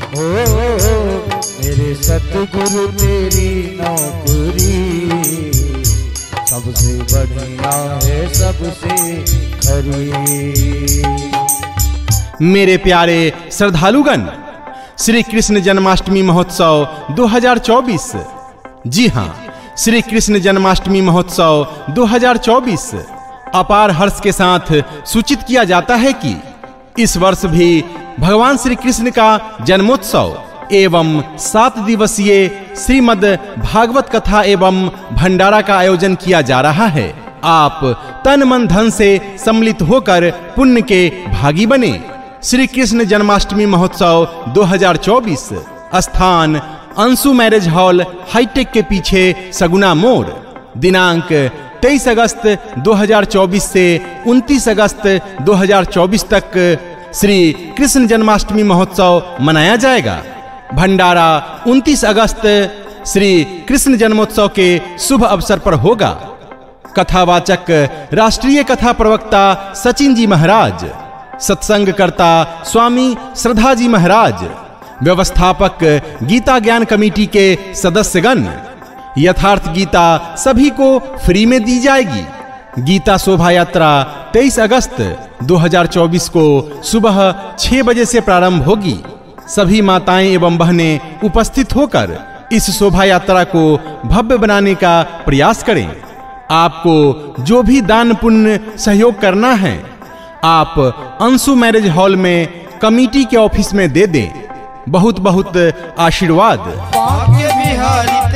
मेरे सतगुरु तेरी नौकरी सबसे बढ़िया है, सबसे खरी। मेरे प्यारे श्रद्धालुगण, श्री कृष्ण जन्माष्टमी महोत्सव 2024, जी हाँ, श्री कृष्ण जन्माष्टमी महोत्सव 2024 अपार हर्ष के साथ सूचित किया जाता है कि इस वर्ष भी भगवान श्री कृष्ण का जन्मोत्सव एवं 7 दिवसीय श्रीमद् भागवत कथा एवं भंडारा का आयोजन किया जा रहा है। आप तन मन धन से सम्मिलित होकर पुण्य के भागी बने। श्री कृष्ण जन्माष्टमी महोत्सव 2024, स्थान अंशु मैरिज हॉल हाईटेक के पीछे सगुना मोड़, दिनांक 23 अगस्त 2024 से 29 अगस्त 2024 तक श्री कृष्ण जन्माष्टमी महोत्सव मनाया जाएगा। भंडारा 29 अगस्त श्री कृष्ण जन्मोत्सव के शुभ अवसर पर होगा। कथावाचक राष्ट्रीय कथा प्रवक्ता सचिन जी महाराज, सत्संगकर्ता स्वामी श्रद्धा जी महाराज, व्यवस्थापक गीता ज्ञान कमेटी के सदस्यगण। यथार्थ गीता सभी को फ्री में दी जाएगी। गीता शोभा यात्रा 23 अगस्त 2024 को सुबह 6 बजे से प्रारंभ होगी। सभी माताएं एवं बहनें उपस्थित होकर इस शोभा यात्रा को भव्य बनाने का प्रयास करें। आपको जो भी दान पुण्य सहयोग करना है, आप अंशु मैरिज हॉल में कमेटी के ऑफिस में दे दें। बहुत बहुत आशीर्वाद। भाग्य बिहारी